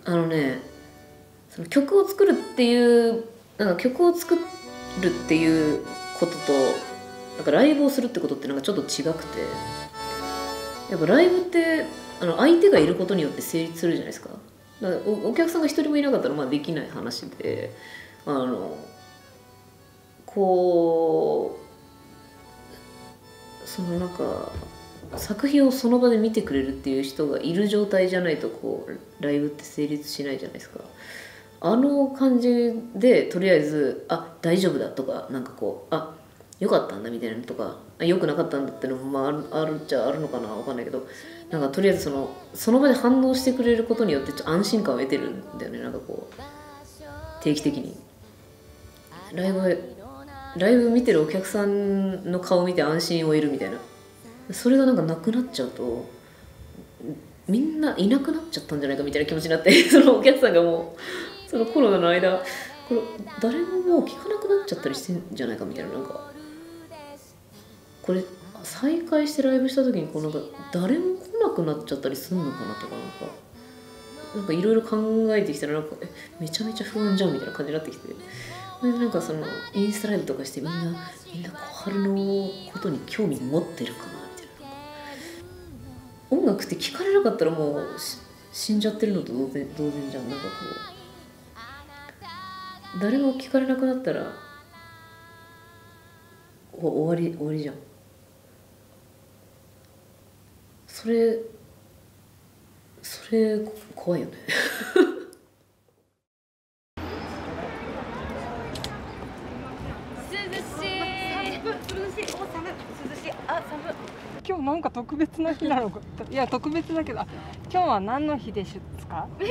あのね、その曲を作るっていう曲を作るっていうこととライブをするってことってちょっと違くて、やっぱライブって相手がいることによって成立するじゃないですか。だからお客さんが一人もいなかったらできない話で、こう作品をその場で見てくれるっていう人がいる状態じゃないとライブって成立しないじゃないですか。あの感じでとりあえず大丈夫だとか良かったんだみたいなのとか良くなかったんだってのもあるっちゃあるのかな、分かんないけど、とりあえずその場で反応してくれることによって安心感を得てるんだよね。定期的にライブ見てるお客さんの顔を見て安心を得るみたいな、それがなくなっちゃうとみんないなくなっちゃったんじゃないかみたいな気持ちになって、そのお客さんがもうそのコロナの間誰ももう聞かなくなっちゃったりしてんじゃないかみたいな、これ再開してライブした時に誰も来なくなっちゃったりすんのかなとかいろいろ考えてきたらめちゃめちゃ不安じゃんみたいな感じになってきて、それでインスタライブとかしてみんな小春のことに興味持ってるかなみたいな。音楽って聞かれなかったらもう死んじゃってるのと同然じゃん。誰も聞かれなくなったら終わりじゃん。それ怖いよね。 今日特別な日なのか。いや特別だけど、今日は何の日ですか？ ね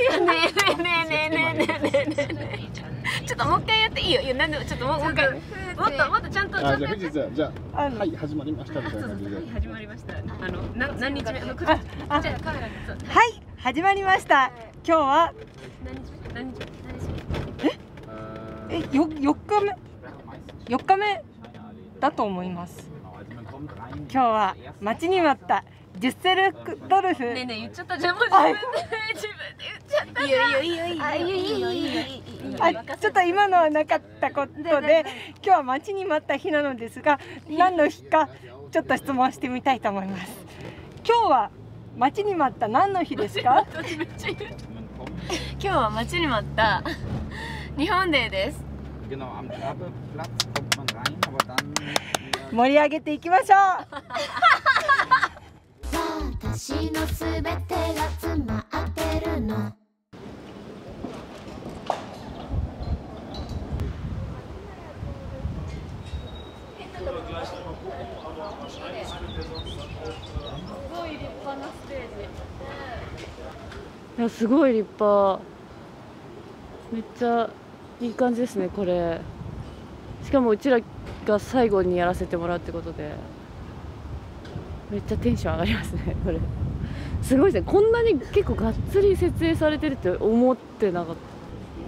えちょっともう一回やっていいよ。いやなんでちょっともう一回もっとちゃんとじゃあ藤田じゃあはい始まりましたみたいな感じで。 始まりました。何日目？じゃあカメラにはい始まりました。今日は何日 4日目だと思います。今日は待ちに待ったデュッセルドルフ。 ねえ言っちゃったじゃん。自分で言っちゃった。いいよ。 ちょっと今のはなかったことで、今日は待ちに待った日なのですが、何の日かちょっと質問してみたいと思います。今日は待ちに待った何の日ですか？ 今日は待ちに待った日本デーです。 盛り上げていきましょう。 私のすべてが詰まってるの。 いやすごい立派。めっちゃいい感じですねこれ。しかもうちらが最後にやらせてもらうってことでめっちゃテンション上がりますねこれ。すごいですね、こんなに結構がっつり設営されてるって思ってなかった。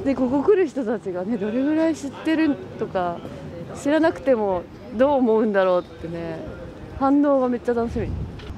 でここ来る人たちがねどれぐらい知ってるとか知らなくてもどう思うんだろうってね、反応がめっちゃ楽しみ。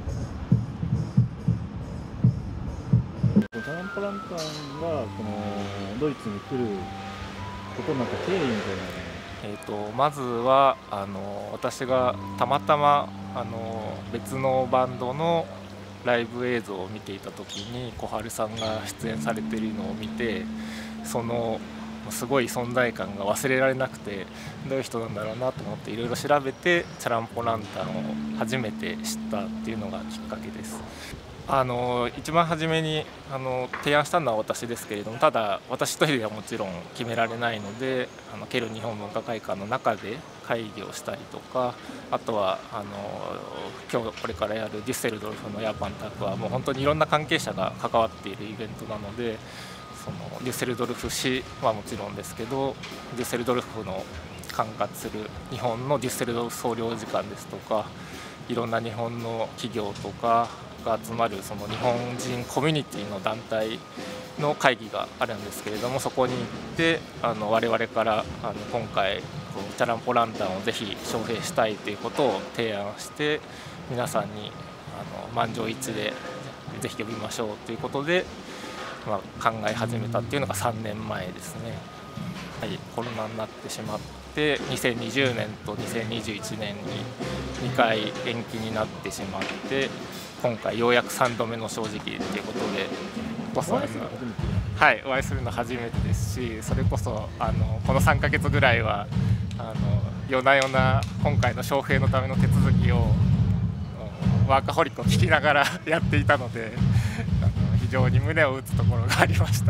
チャランポランタンがドイツに来ることになった経緯みたいな。 まずは私がたまたま別のバンドのライブ映像を見ていた時に小春さんが出演されているのを見て、そのすごい存在感が忘れられなくて、どういう人なんだろうなと思っていろいろ調べてチャランポランタンを初めて知ったっていうのがきっかけです。一番初めに提案したのは私ですけれども、ただ私一人ではもちろん決められないのでケルン日本文化会館の中で会議をしたりとか、あとは今日これからやるデュッセルドルフのヤーパンタクはもう本当にいろんな関係者が関わっているイベントなので、そのデュッセルドルフ市はもちろんですけど、デュッセルドルフの管轄する日本のデュッセルドルフ総領事館ですとか、いろんな日本の企業とかが集まるその日本人コミュニティの団体の会議があるんですけれども、そこに行って我々から今回チャランポランタンをぜひ招聘したいということを提案して、皆さんに満場一致でぜひ呼びましょうということでまあ、考え始めたっていうのが3年前ですね。はい、コロナになってしまって2020年と2021年に2回延期になってしまって、今回ようやく3度目の正直っていうことでこそはい、お会いするの初めてですし、それこそこの3ヶ月ぐらいは夜な夜な今回の招聘のための手続きをワーカホリックを聞きながらやっていたので非常に胸を打つところがありました。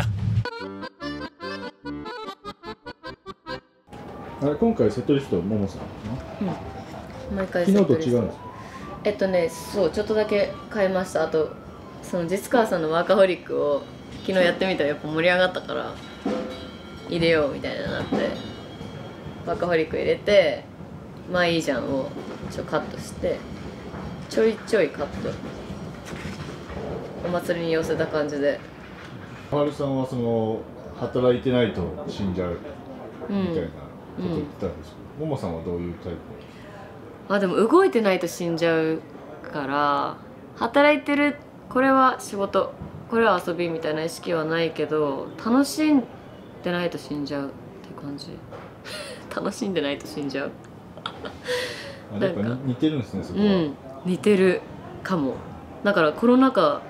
あれ今回セットリストももさん、 毎回昨日と違うんですか？ そうちょっとだけ変えました。あとその実川さんのワーカホリックを昨日やってみたらやっぱ盛り上がったから入れようみたいになって、ワーカホリック入れてまあいいじゃんをカットしてちょいちょいカットお祭りに寄せた感じで。 小春さんはその働いてないと死んじゃうみたいなこと言ってたんですけど、ももさんはどういうタイプ？ でも動いてないと死んじゃうから、働いてるこれは仕事これは遊びみたいな意識はないけど、楽しんでないと死んじゃうって感じ楽しんでないと死んじゃうやっぱ似てるんですね、そこは。 似てるかも。だからコロナ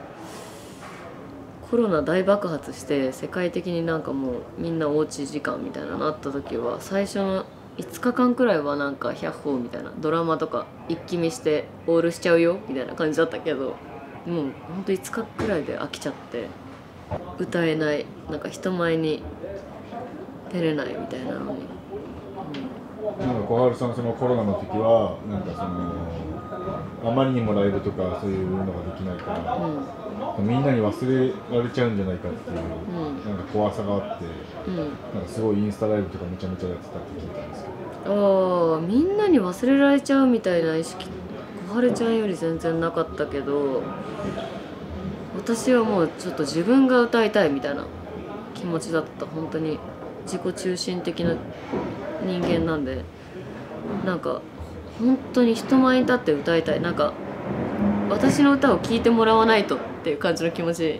大爆発して世界的になんかもうみんなおうち時間みたいななった時は、最初の5日間くらいはなんか100歩みたいなドラマとか一気見してオールしちゃうよみたいな感じだったけど、もうほんと5日くらいで飽きちゃって歌えない、なんか人前に出れないみたいなのに、 なんか小春さんそのコロナの時はなんかそのあまりにもライブとかそういうのができないから、みんなに忘れられちゃうんじゃないかっていう、なんか怖さがあって、なんかすごいインスタライブとかめちゃめちゃやってたって聞いたんですけど。 みんなに忘れられちゃうみたいな意識小春ちゃんより全然なかったけど、私はもうちょっと自分が歌いたいみたいな気持ちだった。本当に自己中心的な人間なんで、なんか本当に人前に立って歌いたい、なんか私の歌を聴いてもらわないとっていう感じの気持ち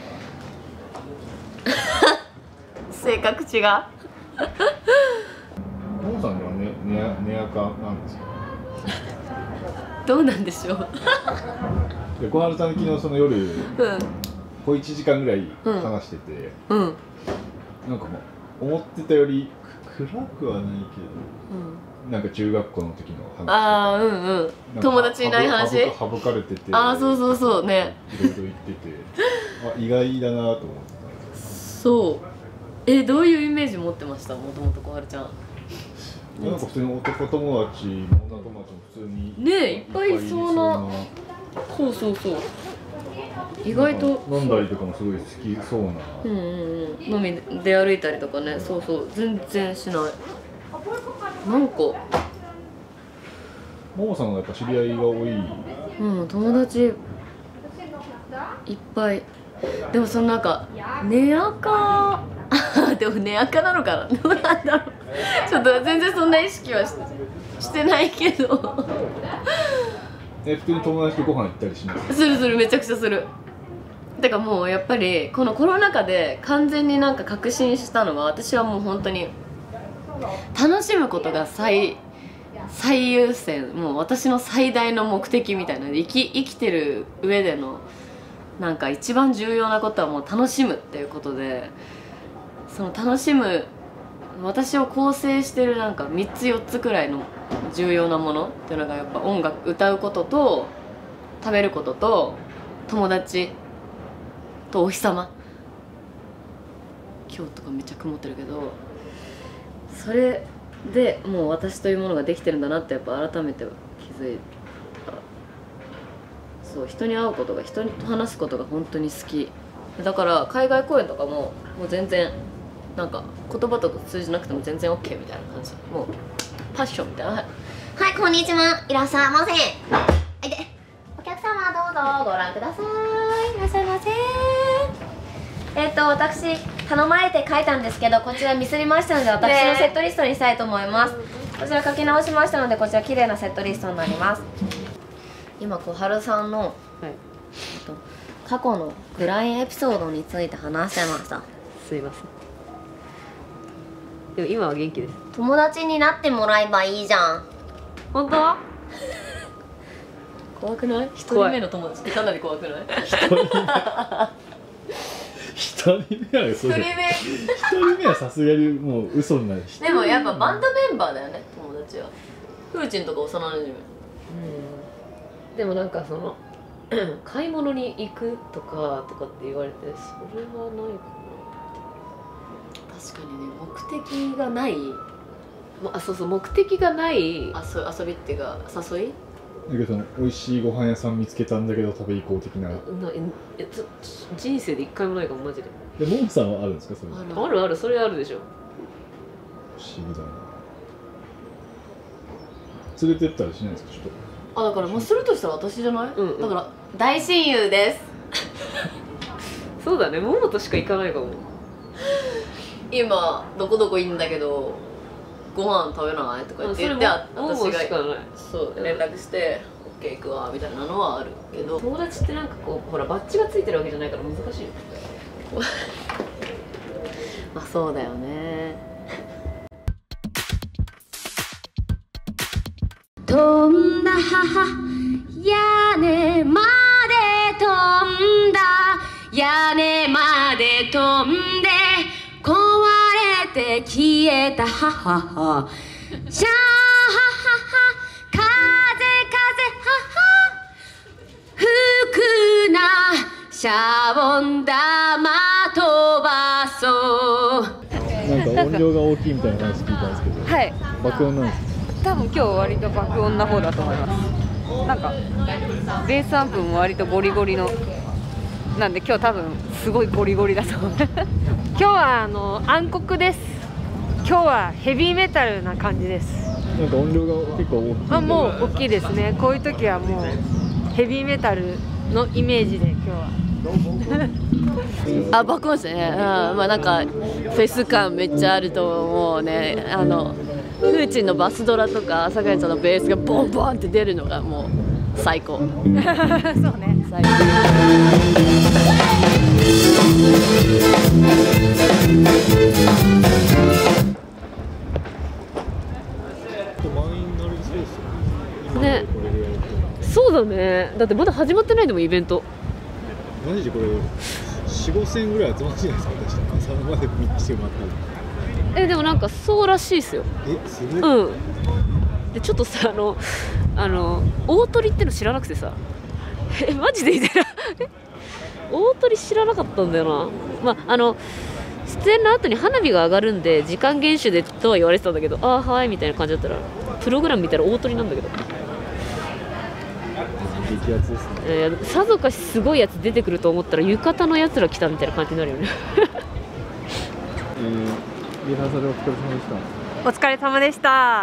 性格違うももさんには寝垢なんですか？ どうなんでしょうで小春さん昨日その夜、小1時間ぐらい話してて、なんかもう思ってたより暗くはないけど、なんか中学校の時の話とか、 友達いない話省かれてて、 そうね、 いろいろ言ってて意外だなと思ってた。 そう、どういうイメージ持ってました？もともと小春ちゃん。 なんか普通に男友達も女友達も普通にねえ、いっぱいいそうな。そう意外と飲んだりとかもすごい好きそうな。 飲み出歩いたりとかね。全然しない。なんかももさんがやっぱ知り合いが多い。 友達いっぱい。でもそのなんか寝垢でも寝垢なのかな、どうなんだろうちょっと全然そんな意識はしてないけど普通に友達とご飯行ったりします？ するめちゃくちゃする。てかもうやっぱりこのコロナ禍で完全になんか確信したのは、私はもう本当に楽しむことが最優先、もう私の最大の目的みたいな、生きてる上でのなんか一番重要なことはもう楽しむっていうことで、その楽しむ私を構成してるなんか3つ4つくらいの重要なものっていうのが、やっぱ音楽、歌うことと食べることと友達とお日様。今日とかめっちゃ曇ってるけど、それでもう私というものができてるんだなってやっぱ改めて気づいた。そう、人に会うことが、人と話すことが本当に好きだから、海外公演とかもう全然なんか言葉とか通じなくても全然 OK みたいな感じ、もうパッションみたいな。はい、こんにちは、いらっしゃいませ。お客様どうぞご覧ください。いらっしゃいませ。私頼まれて書いたんですけど、こちらミスりましたので私のセットリストにしたいと思います。こちら書き直しましたので、こちら綺麗なセットリストになります。今小春さんの、 過去の暗いエピソードについて話してました。 すいません。でも今は元気です。 友達になってもらえばいいじゃん。 本当は怖くない？一人目の友達ってかなり怖くない？ 一人目は嘘じゃん。一人目はさすがにもう嘘になるし。 でもやっぱバンドメンバーだよね、友達は。ふーちんとか幼馴染。でもなんかその買い物に行くとかって言われて、それはないかな。確かにね、目的がない。そうそう、目的がない遊びっていうか誘い。 だけど美味しいご飯屋さん見つけたんだけど食べ行こう的な。 人生で一回もないかもマジで。 でモンさんはあるんですかそれ？ ある、それあるでしょ。 不思議だな。連れてったりしないんですかちょっと。 だからするとしたら私じゃない？だから大親友です。 そうだね、ももとしか行かないかも。今どこどこいいんだけどご飯食べないとか言って、私がそう連絡して「OK 行くわ」みたいなのはあるけど、友達ってなんかこうほらバッジがついてるわけじゃないから難しいよ。まあそうだよね。 飛んだ屋根まで飛んだ屋根まで飛んで壊れて消えた母シャー風吹くなシャボン玉飛ばそう。 なんか音量が大きいみたいな話聞いたんですけど、 はい、 爆音なんですか？ 多分今日割と爆音な方だと思います。なんかベースアンプも割とゴリゴリのなんで今日多分すごいゴリゴリだと思う。今日は暗黒です。今日はヘビーメタルな感じです。 なんか音量が結構大きい。 もう大きいですね。こういう時はもうヘビーメタルのイメージで今日は。 爆音ですね。まあなんかフェス感めっちゃあると思うね。フーチンのバスドラとかさくらちゃんのベースがボンボンって出るのがもう最高。そうね。最高。 ね、そうだね。だってまだ始まってないでもイベント。 マジでこれ4、5千ぐらい集まるじゃないですか。私朝まで見てもらったら。 でもなんかそうらしいですよ。 すごい。 でちょっとさ大鳥っての知らなくてさ、マジでみたいな。大鳥知らなかったんだよな。出演の後に花火が上がるんで時間厳守でとは言われてたんだけど、はいみたいな感じだったらプログラム見たら大鳥なんだけど。 激アツですね。 さぞかしすごいやつ出てくると思ったら浴衣のやつら来たみたいな感じになるよね。 リハーサルお疲れ様でした。 お疲れ様でした。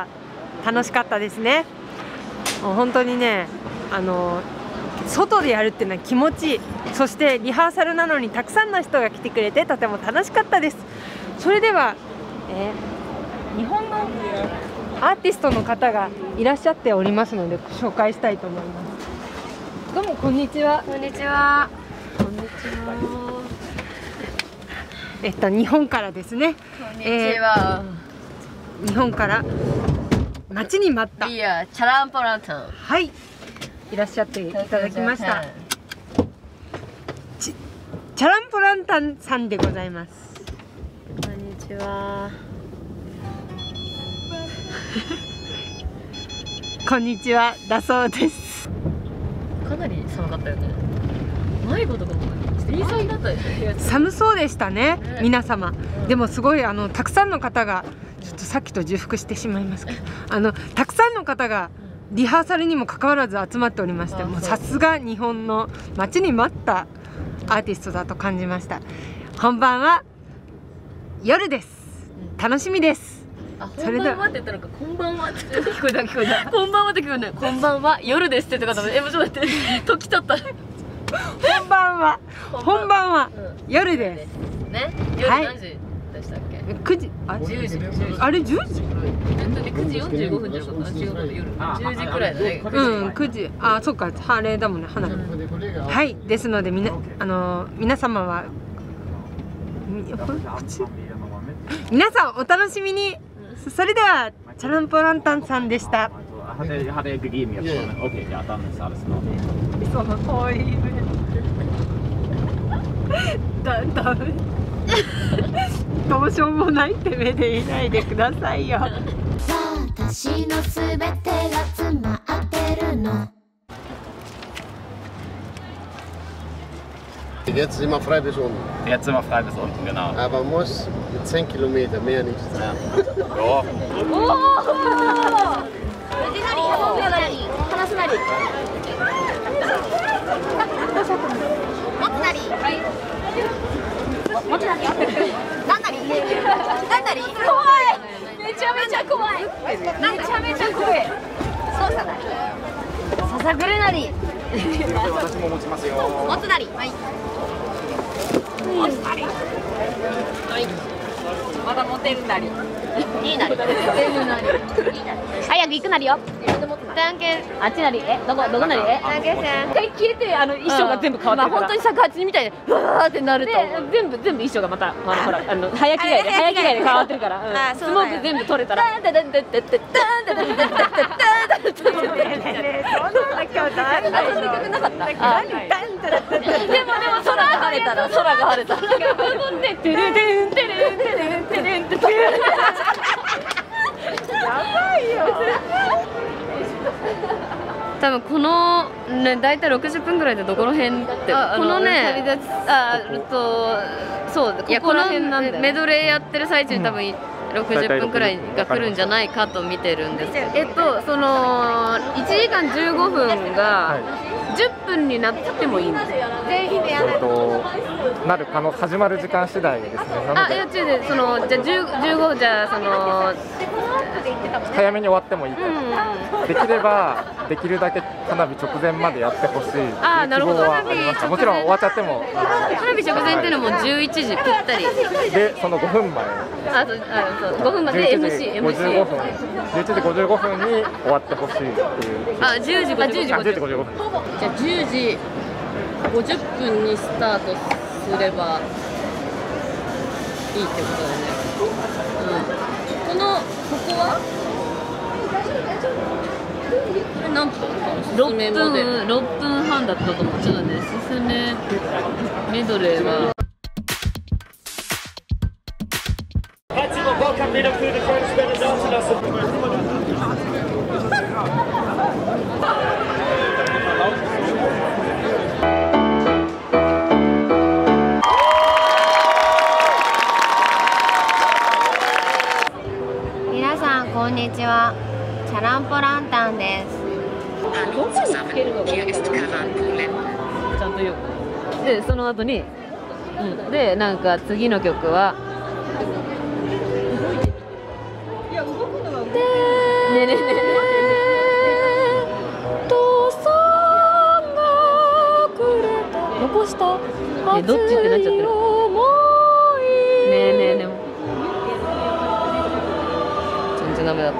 楽しかったですね。もう本当にね、外でやるっていうのは気持ちいい。そしてリハーサルなのにたくさんの人が来てくれてとても楽しかったです。それでは、日本のアーティストの方がいらっしゃっておりますので紹介したいと思います。どうもこんにちは。 こんにちは。 こんにちは。 日本からですね。 こんにちは。 日本から待ちに待った。 いや、チャランポランタン。 はい。いらっしゃっていただきました。チャランポランタンさんでございます。 こんにちは。 こんにちはだそうです。 かなり寒かったよね。迷子とかもインサイだったでしょ。 寒そうでしたね、皆様。でもすごいたくさんの方がちょっとさっきと重複してしまいますけど、たくさんの方がリハーサルにもかかわらず集まっておりまして、もうさすが日本の待ちに待ったアーティストだと感じました。本番は夜です。楽しみです。 それではって言ったのか、こんばんはって聞こえた聞こえた。こんばんはって聞こえた。こんばんは夜ですって言ってたから、もうちょっと待って、時経った。 本番は夜です。 ね。夜何時？ でしたっけ ？9時、あ、 10時。 あれ10時？ 9時45分じゃなかった？違うかな、夜10時くらいだね。 うん、9時。あ、そっか、あれだもんね、花火。はい、ですので皆様は皆さんお楽しみに。それではチャランポランタンさんでした。 Hade gegeben jetzt schon. Okay, ja, dann ist alles in Ordnung. その遠い目だめどうしようもないって目でいないでくださいよ。 私のすべてが詰まってるの。 Jetzt sind wir frei bis unten. Jetzt sind wir frei bis unten, genau. Aber man muss mit 10 Kilometer mehr nicht sein. Ja.私も持ちますよ。 持つなり。はい。 まだ持てるなり。 いいなり。早く行くなりよ。あっちなり。どこなり？一回消えて衣装が全部変わってるから。本当に尺八みたいでわーってなると全部衣装がまたほら早着替えで変わってるから。スモーク全部取れたら。でも空が晴れたら。多分このね大体60分ぐらいでどこの辺ってこのねそういやこのメドレーやってる最中に多分60分くらいが来るんじゃないかと見てるんですけど、その1時間15分が10分になってもいいんですよ。 なる可能始まる時間次第ですね。 あ、いや違うそのじゃあ15じゃあその早めに終わってもいいから、できればできるだけ花火直前までやってほしい希望はありました。もちろん終わっちゃっても花火直前っていうのも11時ぴったりで、その5分前 5分まで MC 11時55分に終わってほしいっていう。 あ、10時55分。 10時55分。 じゃあ10時50分にスタートすればいいってことだよね。ここは何分 6分半だったと思う。ちょっとね、進めメドレーは皆さんこんにちは。チャランポランタンです。 どこにつけるのがいいかな。ちゃんと言う。でその後に、でなんか次の曲は。ねえねえねえねえ。父さんがくれた。残した。どっちってなっちゃってる。ねえねえねえ。全然ダメだった。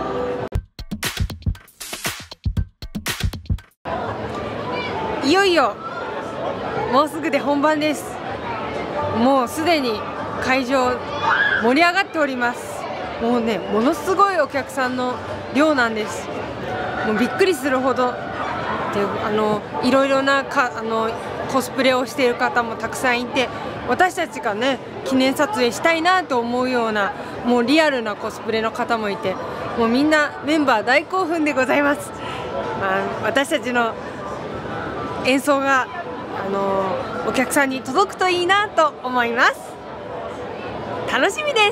いよいよもうすぐで本番です。もうすでに会場盛り上がっております。もうね、ものすごいお客さんの量なんです。もうびっくりするほどで、いろいろなコスプレをしている方もたくさんいて、私たちがね記念撮影したいなと思うようなもうリアルなコスプレの方もいて、もうみんなメンバー大興奮でございます。私たちの演奏がお客さんに届くといいなと思います。楽しみです。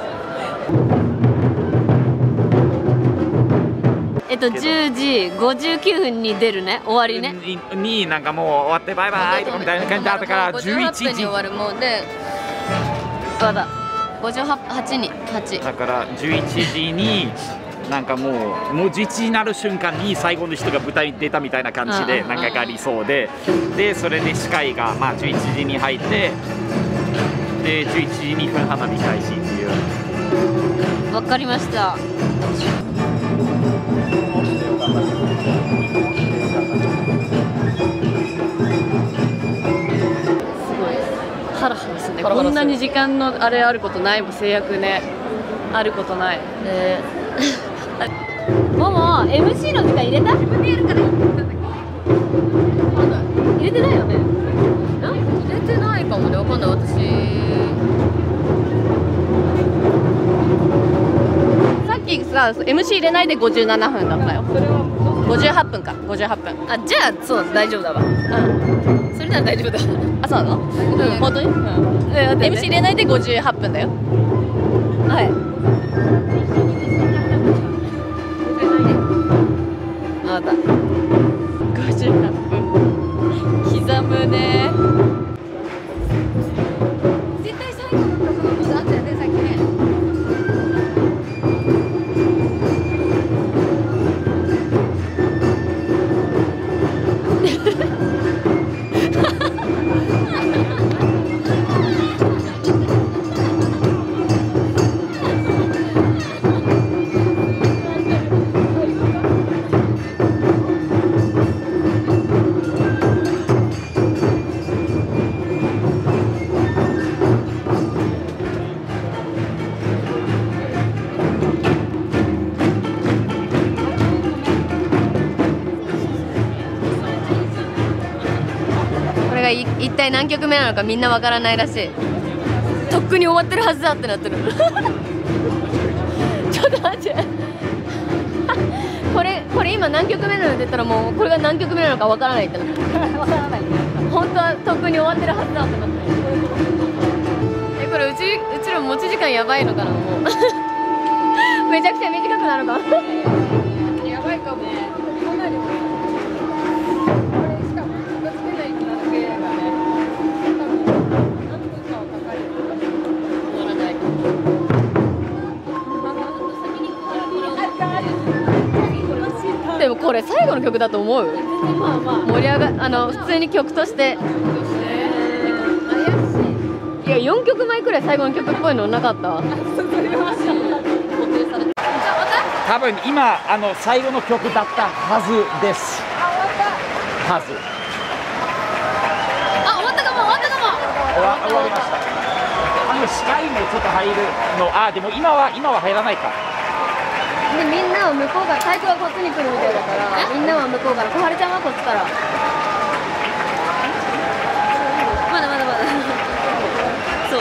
10時59分に出るね、終わりね。 になんかもう終わってバイバイとかみたいな感じだったから11時に終わるもうで、まだ58に8。 だから11時になんかもう11時になる瞬間に最後の人が舞台に出たみたいな感じでなんかがありそうで、それで司会が11時に入ってで11時2分花火開始っていう。 わかりました。 ハラハラするね。こんなに時間のあれあることないもん、制約ね。あることない。 もも MC の時間入れた？自分でやるから入れてないよね。入れてないかもね。わかんない私。 さっきさ MC 入れないで57分だったよ。58分か。58分。 あ、じゃあそう大丈夫だわ。うん。それなら大丈夫だ。 あ、そうなの？本当に？MC 入れないで58分だよ。 はい。また 58分刻むね。 絶対最後の曲のことあったよね、さっきね。一体何曲目なのかみんなわからないらしい。とっくに終わってるはずだってなってるちょっと待ってこれ今何曲目なのって言ったらもうこれが何曲目なのかわからないってなってわからない。本当はとっくに終わってるはずだってなってる。これうちら持ち時間やばいのかなもうめちゃくちゃ短くなるかもやばいかもね。でもこれ最後の曲だと思う？盛り上が普通に曲としていや4曲前くらい最後の曲っぽいのなかった？ 多分今最後の曲だったはずです。はず。 あ、終わったかも終わったかも。 終わりました。視界もちょっと入るの。でも今は入らないか。 でみんなは向こうから太鼓がこっちに来るみたいだからみんなは向こうから小春ちゃんはこっちからまだそう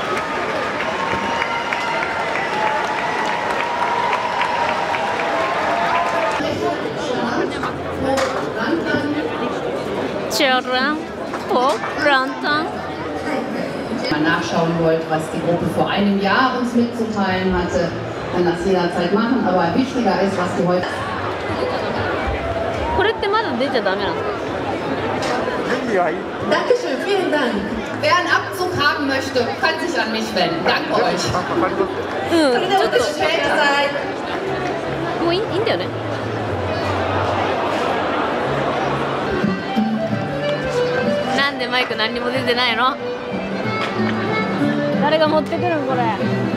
mal nachschauen wollt, was die Gruppe vor einem Jahr uns mitzuteilen hatte, kann das jederzeit machen, aber wichtiger ist, was die heute... これってまだ出ちゃダメなんですか？ Dankeschön, vielen Dank. Wer einen Abzug haben möchte, kann sich an mich wenden. Danke euch. それではちょっともういいんだよね。なんでマイク何にも出てないの？誰が持ってくるんこれ？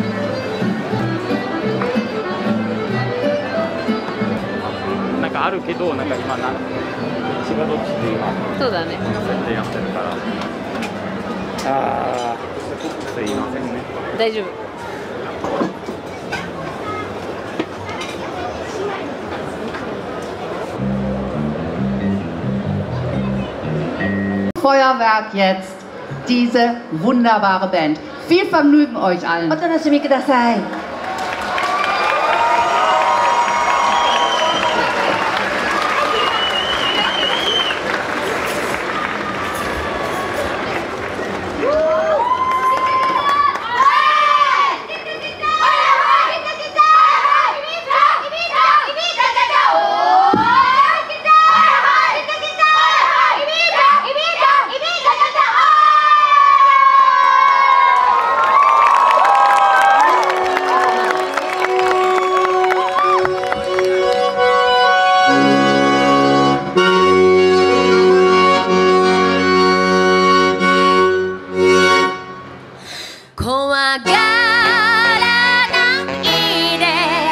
なんかあるけど、なんか今違うどっちって今そうだね。 設定やってるから。すいませんね。 大丈夫。 Feuerwerk jetzt diese wunderbare Band. Viel Vergnügen euch allen. お楽しみください。 怖がらないで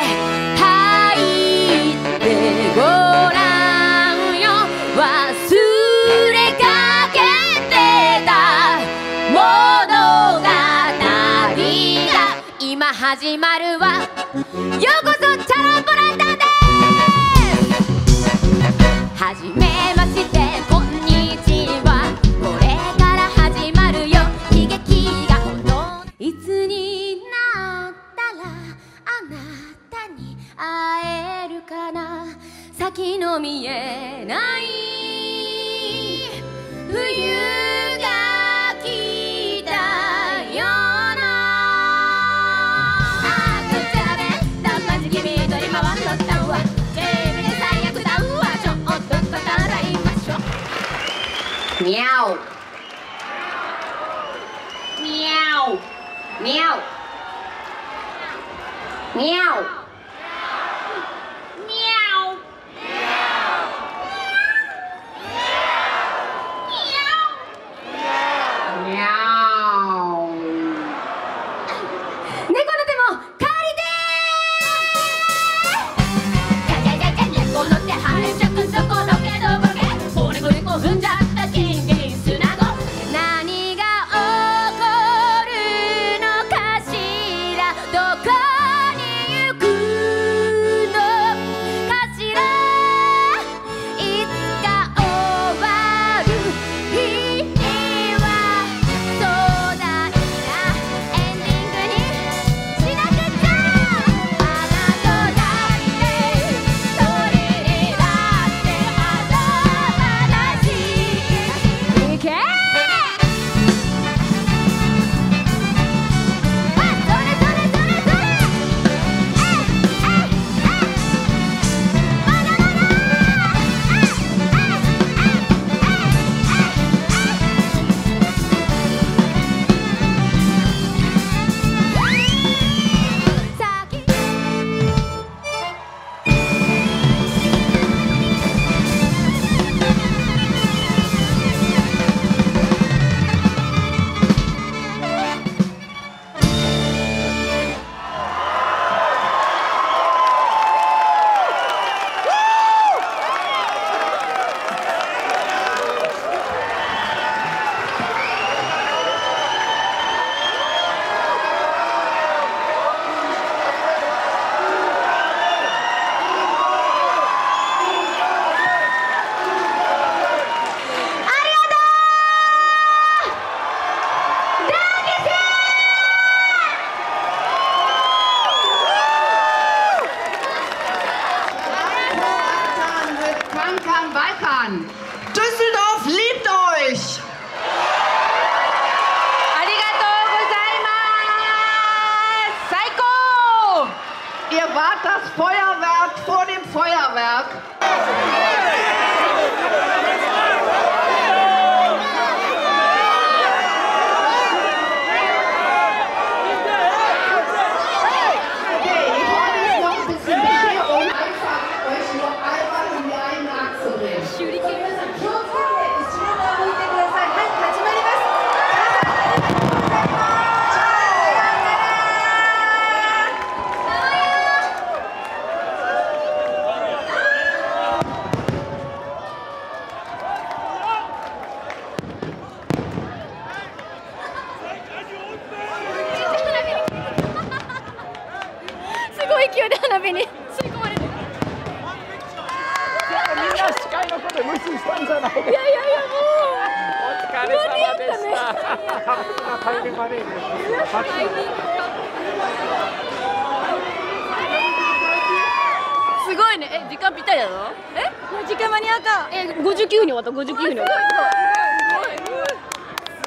入ってごらんよ。忘れかけてた物語が今始まるわ。ようこそチャランポランタンです。はじめましてこんにちは。これから始まるよ悲劇が本当。いつになったらあなたに会えるかな。先の見えない冬が来たよな。あくちゃべだまじ君と今は乗ったわ。テレビで最悪だわ。ちょっと語らいましょう。ミャオミャオミャオミャオ踏んじゃったキンキン砂子。何が起こるのかしら。どこに行くのかしら。いつか終わる日には壮大なエンディングにしなくちゃ。あなただってそれにだって Düsseldorf liebt euch! Ihr wart das Feuerwerk vor dem Feuerwerk. 勢いで花火に吸い込まれて。 みんな司会のこと無視したんじゃないですか。 いやいやいやもう。 お疲れ様でした。タイムマネージすごいね。時間ぴったりだぞ。時間間に合うか。59分に終わった。59分に終わった。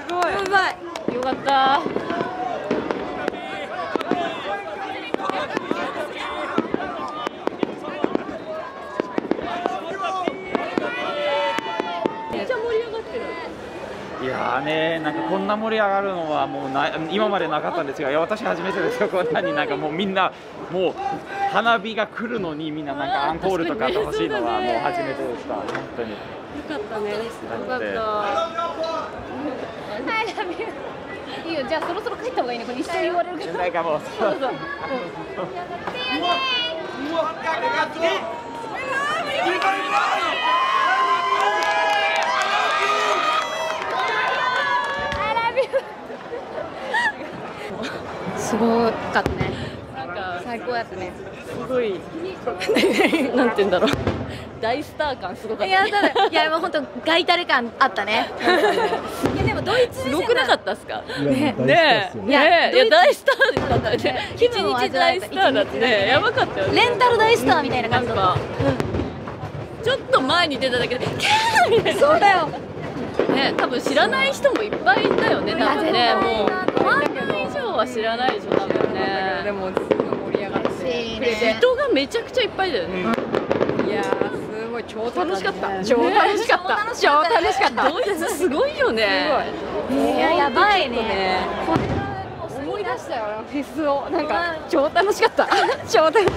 すごい。やばい。よかった。 いやーね、なんかこんな盛り上がるのはもう今までなかったんですが、いや私初めてですよ。こんなになんかもうみんなもう花火が来るのにみんななんかアンコールとか欲しいのはもう初めてでした。本当に。 よかったね。よかった。I love you. いよ、じゃあそろそろ帰った方がいいね、これ一緒に言われるから。 なんかもうそうそう。すごかったね。なんか最高やったね。 すごいなんて言うんだろう。大スター感すごかった、ね。いやもう本当ガイタレ感あったね。いやでもドイツすごくなかったっすか。ねいや大スターだったね。一日大スターだってね、やばかったよね。 レンタル大スターみたいな感じだった。 ちょっと前に出ただけでキャーみたいな。 そうだよ。 ね、多分知らない人もいっぱいいたよね、多分ね。もう半分以上は知らないでしょ、多分ね。でもすごい盛り上がって、人がめちゃくちゃいっぱいだよね。いやー、すごい超楽しかった。超楽しかった。超楽しかった。ドイツすごいよね。 いややばいね。 思い出したよ、フェスを。なんか超楽しかった。超楽しかった。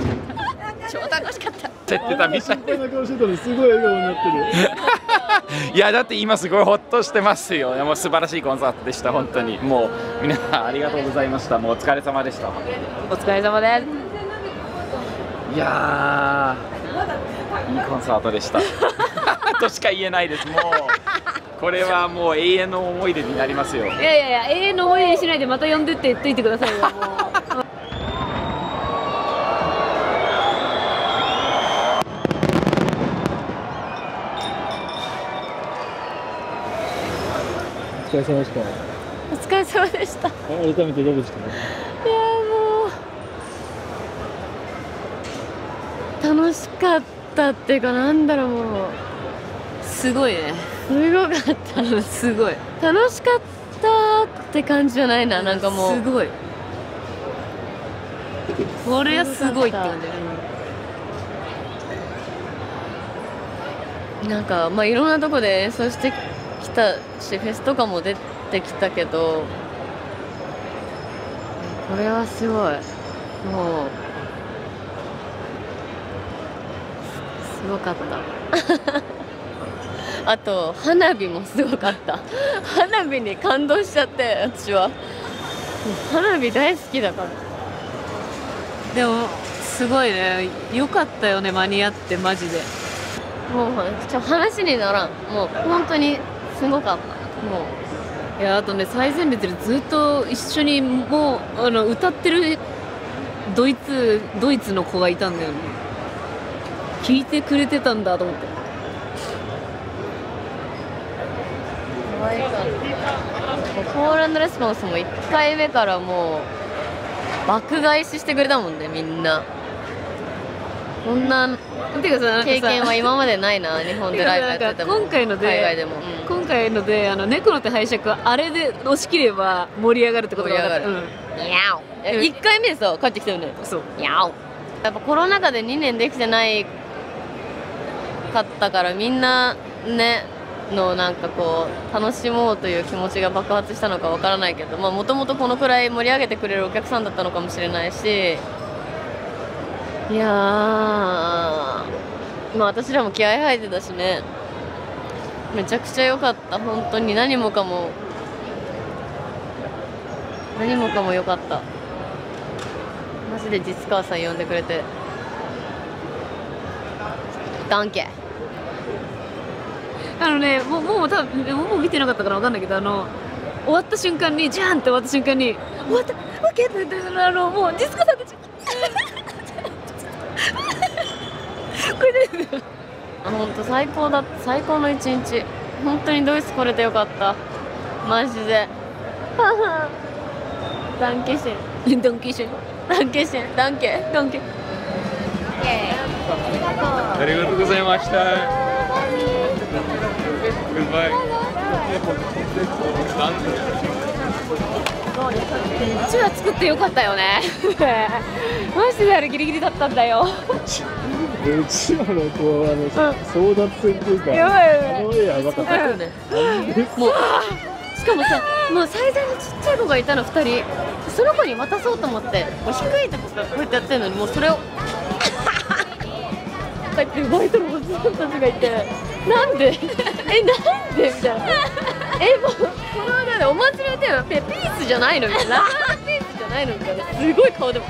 超楽しかった。 言ってたみたい。 こんな顔してたのすごい笑顔になってる。 いやだって今すごいホッとしてますよ。もう素晴らしいコンサートでした。本当にもう皆さんありがとうございました。もうお疲れ様でした。 お疲れ様です。 いやー、いいコンサートでしたとしか言えないです。もうこれはもう永遠の思い出になりますよ。 いや永遠の思い出にしないでまた呼んでって言っといてくださいよ。もうお疲れ様でした。 お疲れ様でした。 改めてどうでしたか。 いやもう楽しかったっていうか、なんだろう、もうすごいね。 すごかった。 すごい。 楽しかったって感じじゃないな。なんかもうすごい。これはすごいって感じだね。 なんかまあいろんなとこで演奏してきたし、フェスとかも出てきたけど、これはすごい。もうすごかったあと花火もすごかった。花火に感動しちゃって、私は花火大好きだから。 でもすごいね。よかったよね、間に合ってマジで。 もう話にならん。もう本当にすごかった。もいや、あとね、最前列でずっと一緒にもう歌ってるドイツの子がいたんだよね。聞いてくれてたんだと思って。 可愛かった。コール&レスポンスも1回目からもう爆買いしてくれたもんね、みんな。こんな経験は今までないな、日本でライブやってても。 今回ので、 海外でも、 今回ので猫の手拝借はあれで押し切れば盛り上がるってことが分かった。 盛り上がる。1回目でさ帰ってきたよね。 そう。 やっぱコロナ禍で2年できてないかったから、みんなねのなんかこう楽しもうという気持ちが爆発したのかわからないけど、もともとこのくらい盛り上げてくれるお客さんだったのかもしれないし、いやー、まあ私らも気合い入ってたしね、めちゃくちゃ良かった。本当に何もかも良かった。マジで実川さん呼んでくれてダンケ。 もう多分もう見てなかったから分かんないけど、終わった瞬間にジャーンって終わった瞬間に終わったオッケーって言って、もう実家さんたちこれで本当最高だった。最高の一日。本当にドイツ来れてよかった、マジで。ダンケシェンダンケシェンダンケシェンダンケダンケ。 ありがとうございました。グッバイ。 うちわ作ってよかったよねマジであれギリギリだったんだようちわのこう争奪戦っていうか、 やばいよね。 やばかったよね。 もうしかもさ、もう最前にちっちゃい子がいたの2人。その子に渡そうと思ってもう低いとこからこうやってやってるのに、もうそれをこうやって奪い取るおじさんたちがいて、なんでなんでみたいな。 もうこのねお祭りのテーマピースじゃないのみたいな、ラブピースじゃないのみたいな、すごい顔でも